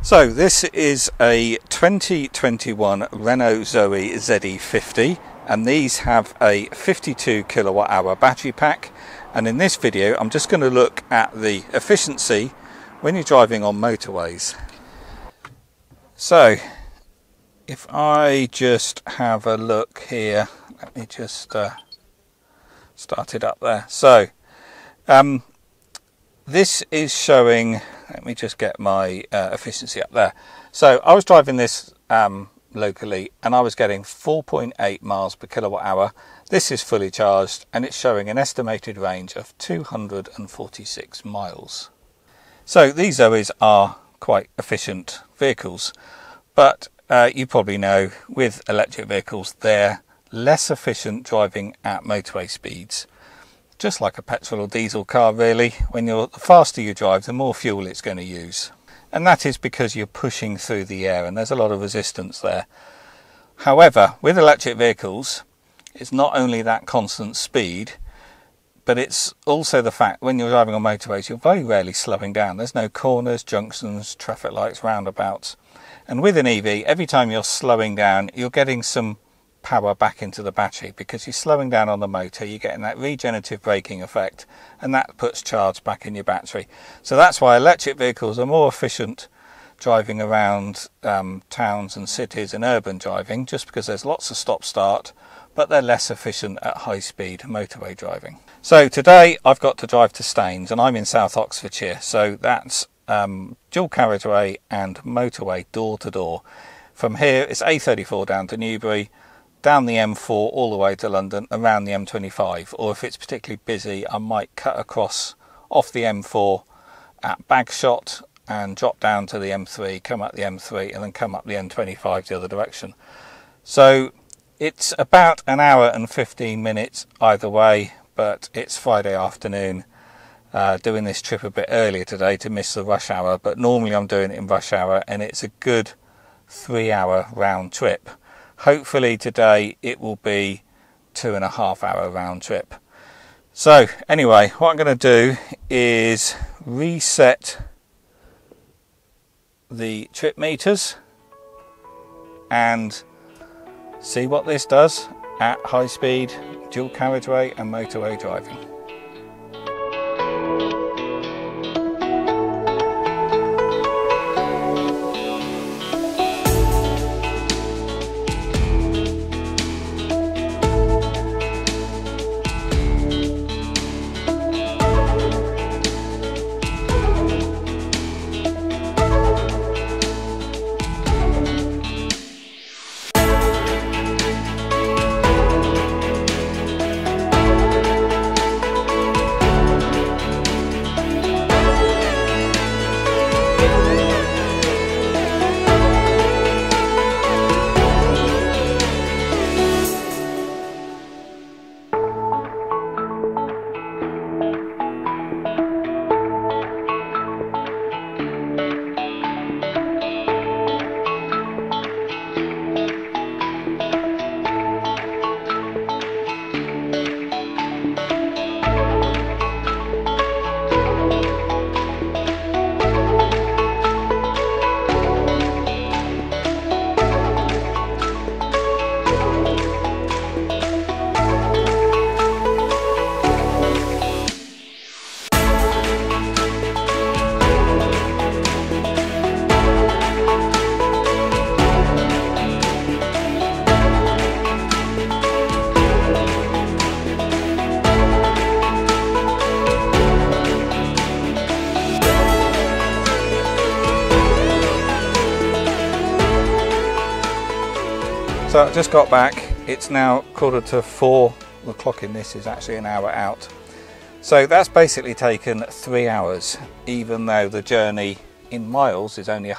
So this is a 2021 Renault Zoe ZE50, and these have a 52 kilowatt hour battery pack. And in this video I'm just going to look at the efficiency when you're driving on motorways. So if I just have a look here, let me just start it up there. So this is showing, let me just get my efficiency up there. So I was driving this locally and I was getting 4.8 miles per kilowatt hour. This is fully charged and it's showing an estimated range of 246 miles. So these Zoes are quite efficient vehicles, but you probably know with electric vehicles they're less efficient driving at motorway speeds. Just like a petrol or diesel car really, the faster you drive the more fuel it's going to use. And that is because you're pushing through the air and there's a lot of resistance there. However, with electric vehicles, it's not only that constant speed, but it's also the fact when you're driving on motorways you're very rarely slowing down. There's no corners, junctions, traffic lights, roundabouts. And with an EV, every time you're slowing down you're getting some power back into the battery because you're slowing down on the motor, you're getting that regenerative braking effect, and that puts charge back in your battery. So that's why electric vehicles are more efficient driving around towns and cities and urban driving, just because there's lots of stop-start, but they're less efficient at high-speed motorway driving. So today I've got to drive to Staines and I'm in South Oxfordshire, so that's dual carriageway and motorway door to door. From here it's A34 down to Newbury, down the M4 all the way to London, around the M25, or if it's particularly busy I might cut across off the M4 at Bagshot and drop down to the M3, come up the M3 and then come up the M25 the other direction. So it's about an hour and 15 minutes either way, but it's Friday afternoon. Doing this trip a bit earlier today to miss the rush hour, but normally I'm doing it in rush hour and it's a good 3-hour round trip. Hopefully today it will be 2.5 hour round trip. So anyway, what I'm going to do is reset the trip meters and see what this does at high speed dual carriageway and motorway driving. So I just got back, it's now 3:45, the clock in this is actually an hour out. So that's basically taken 3 hours, even though the journey in miles is only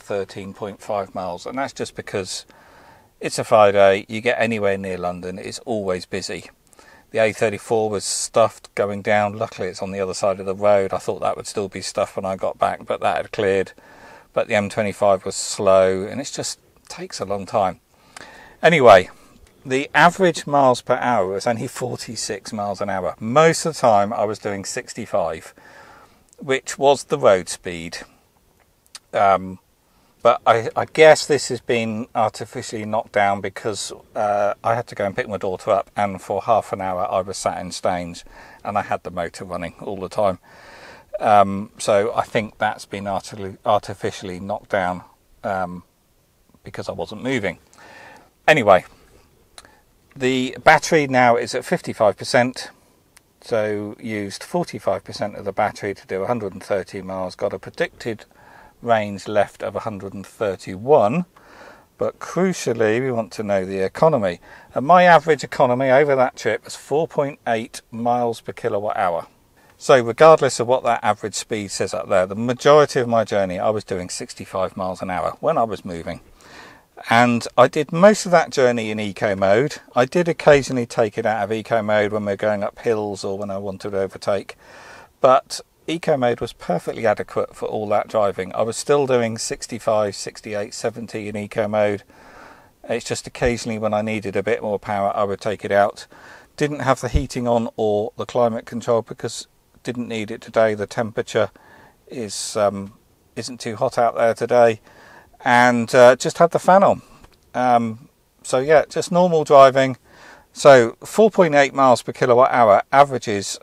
113.5 miles. And that's just because it's a Friday, you get anywhere near London, it's always busy. The A34 was stuffed going down, luckily it's on the other side of the road. I thought that would still be stuffed when I got back, but that had cleared. But the M25 was slow and it just takes a long time. Anyway, the average miles per hour was only 46 miles an hour. Most of the time I was doing 65, which was the road speed. But I guess this has been artificially knocked down because I had to go and pick my daughter up, and for half an hour I was sat in Staines and I had the motor running all the time. So I think that's been artificially knocked down because I wasn't moving. Anyway, the battery now is at 55%. So used 45% of the battery to do 130 miles, got a predicted range left of 131, but crucially we want to know the economy, and my average economy over that trip was 4.8 miles per kilowatt hour. So regardless of what that average speed says up there, the majority of my journey I was doing 65 miles an hour when I was moving, and I did most of that journey in eco mode. I did occasionally take it out of eco mode when we're going up hills or when I wanted to overtake, but eco mode was perfectly adequate for all that driving. I was still doing 65, 68, 70 in eco mode. It's just occasionally when I needed a bit more power I would take it out. Didn't have the heating on or the climate control because didn't need it today. The temperature is isn't too hot out there today, and just had the fan on. So yeah, just normal driving. So 4.8 miles per kilowatt hour averages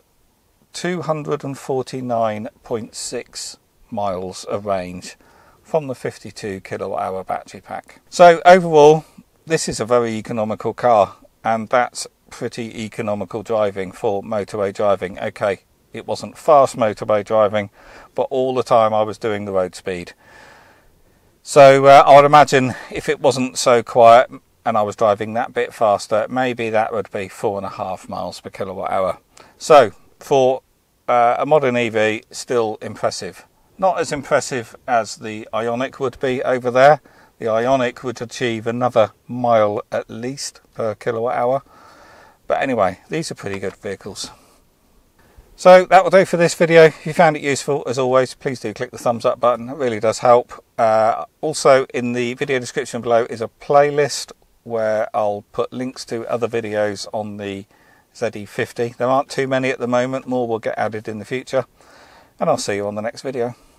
249.6 miles of range from the 52 kilowatt hour battery pack. So overall, this is a very economical car, and that's pretty economical driving for motorway driving. Okay, it wasn't fast motorway driving, but all the time I was doing the road speed. So I would imagine if it wasn't so quiet and I was driving that bit faster, maybe that would be 4.5 miles per kilowatt hour. So for a modern EV, still impressive. Not as impressive as the Ioniq would be over there. The Ioniq would achieve another mile at least per kilowatt hour. But anyway, these are pretty good vehicles. So that will do for this video. If you found it useful, as always, please do click the thumbs up button. It really does help. Also, in the video description below is a playlist where I'll put links to other videos on the ZE50. There aren't too many at the moment, more will get added in the future, and I'll see you on the next video.